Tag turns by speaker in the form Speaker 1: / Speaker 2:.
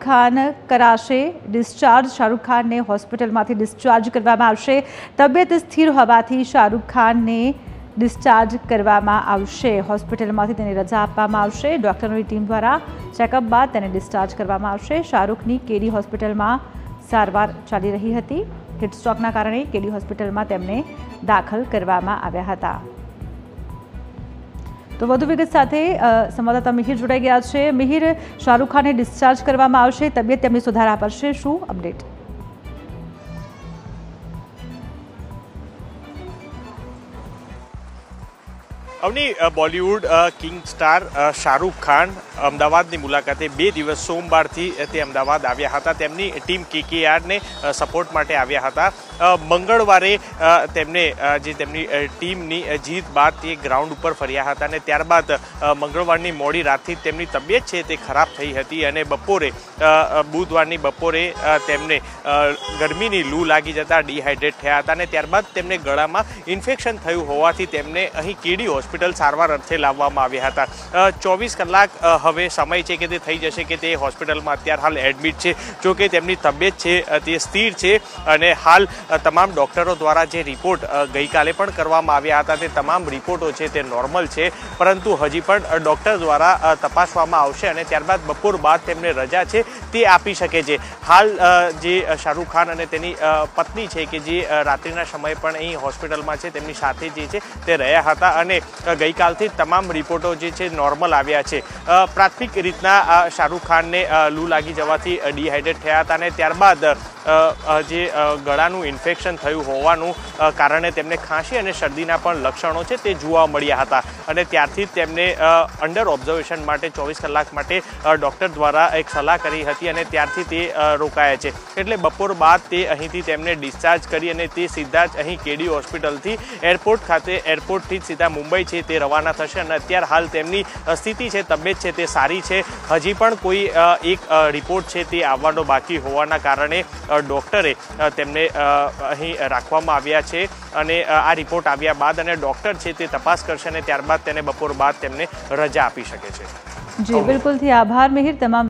Speaker 1: ખાન કરાશે ડિસ્ચાર્જ। શાહરૂખ ખાનને હોસ્પિટલમાંથી ડિસ્ચાર્જ કરવામાં આવશે। તબિયત સ્થિર હોવાથી શાહરૂખ ખાનને ડિસ્ચાર્જ કરવામાં આવશે। હોસ્પિટલમાંથી તેને રજા આપવામાં આવશે। ડોક્ટરોની ટીમ દ્વારા ચેકઅપ બાદ તેને ડિસ્ચાર્જ કરવામાં આવશે। શાહરૂખની કેડી હોસ્પિટલમાં સારવાર ચાલી રહી હતી। હિટસ્ટ્રોકના કારણે કેડી હોસ્પિટલમાં તેમને દાખલ કરવામાં આવ્યા હતા। તો વધુ વિગત સાથે સંવાદદાતા મિહિર જોડાઈ ગયા છે। મિહિર, શાહરૂખ ખાનને ડિસ્ચાર્જ કરવામાં આવશે, તબિયત તેમની સુધારા પડશે, શું update?
Speaker 2: Avani, Bollywood king star Shahrukh Khan અમદાવાદની મુલાકાતે 2 દિવસ સોમવારથી તે અમદાવાદ આવ્યા હતા। તેમની ટીમ KKRને સપોર્ટ માટે આવ્યા હતા। મંગળવારે તેમને જે તેમની ટીમની જીત બાદ તે ગ્રાઉન્ડ ઉપર ફર્યા હતા અને ત્યારબાદ મંગળવારની મોડી રાતથી તેમની તબિયત છે તે ખરાબ થઈ હતી અને બુધવારની બપોરે તેમને ગરમીની લૂ લાગી જતા ડિહાઇડ્રેટ થયા હતા અને ત્યારબાદ તેમને ગળામાં ઇન્ફેક્શન થયું હોવાથી તેમને અહીં કેડી હોસ્પિટલ સારવાર અર્થે લાવવામાં આવ્યા હતા। 24 કલાક હવે સમય છે કે તે થઈ જશે કે તે હોસ્પિટલમાં અત્યારે હાલ એડમિટ છે। જો કે તેમની તબિયત છે તે સ્થિર છે અને હાલ તમામ ડૉક્ટરો દ્વારા જે રિપોર્ટ ગઈકાલે પણ કરવામાં આવ્યા હતા તે તમામ રિપોર્ટો છે તે નોર્મલ છે, પરંતુ હજી પણ ડૉક્ટર દ્વારા તપાસવામાં આવશે અને ત્યારબાદ બપોર બાદ તેમને રજા છે તે આપી શકે છે। હાલ જે શાહરૂખ ખાન અને તેની પત્ની છે કે જે રાત્રિના સમયે પણ અહીં હોસ્પિટલમાં છે તેમની સાથે જે છે તે રહ્યા હતા અને ગઈકાલથી તમામ રિપોર્ટો જે છે નોર્મલ આવ્યા છે। પ્રાથમિક રીતના શાહરૂખ ખાનને લૂ લાગી જવાથી ડિહાઇડ્રેટ થયા હતા અને ત્યારબાદ જે ગળાનું ઇન્ફેક્શન થયું હોવાનું કારણે તેમને ખાંસી અને શરદીના પણ લક્ષણો છે તે જોવા મળ્યા હતા અને ત્યારથી તેમને અંડર ઓબ્ઝર્વેશન માટે 24 કલાક માટે ડૉક્ટર દ્વારા એક સલાહ કરી હતી અને ત્યારથી તે રોકાયા છે। એટલે બપોર બાદ તે અહીંથી તેમને ડિસ્ચાર્જ કરી અને તે સીધા જ અહીં કેડી હોસ્પિટલથી એરપોર્ટથી જ સીધા મુંબઈ છે તે રવાના થશે અને અત્યારે હાલ તેમની સ્થિતિ છે, તબિયત છે તે સારી છે। હજી પણ કોઈ એક રિપોર્ટ છે તે આવવાનો બાકી હોવાના કારણે ડૉક્ટરે તેમને અહીં રાખવામાં આવ્યા છે અને આ રિપોર્ટ આવ્યા બાદ અને ડૉક્ટર છે તે તપાસ કરશે અને ત્યારબાદ તેને બપોર બાદ તેમને રજા આપી શકે છે।
Speaker 1: જી બિલકુલથી આભાર મિહિર। તમામ